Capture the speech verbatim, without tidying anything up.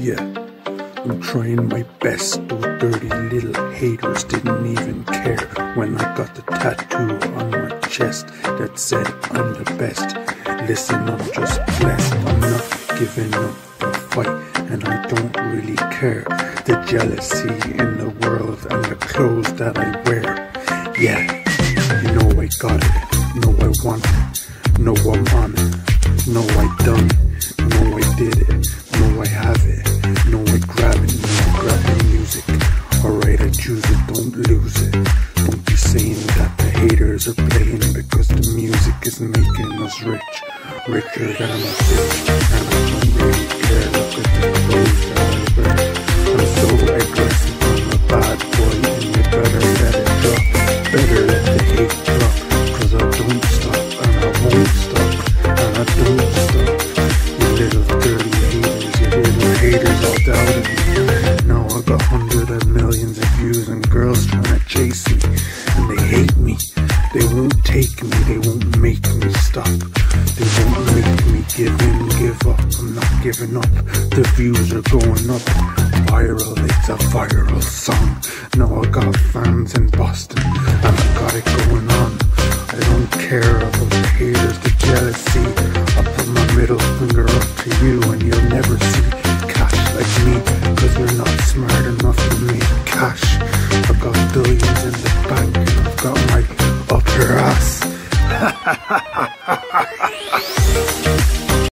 Yeah, I'm trying my best. Those dirty little haters didn't even care when I got the tattoo on my chest that said I'm the best. Listen, I'm just blessed. I'm not giving up the fight, and I don't really care. The jealousy in the world and the clothes that I wear. Yeah, you know I got it. Know I want it. Know I'm on it. Know I done it. Know I did it. Know I have it. Know I grab it. Know I grab the music. Alright, I choose it. Don't lose it. Don't be saying that the haters are playing, because the music is making us rich. Richer than a bitch. And I don't really care. Look at the clothes that I wear. I'm so aggressive. I'm a bad boy, and you better let it drop. Better let the hate drop, cause I don't stop, and I won't stop, and I don't stop. You little dirty haters, you little haters all doubted me. Now I got hundreds of millions of views, and girls trying to chase me, and they hate me. They won't take me, they won't make me stop. They won't make me give in, give up. I'm not giving up, the views are going up. Viral, it's a viral song. Now I got fans in Boston, and I got it going on. I don't care about the haters, the jealousy. I put my middle finger up to you, and you'll never see cash like me, cause you're not smart enough to make cash. I got billions in the bank, and I've got my upper ass.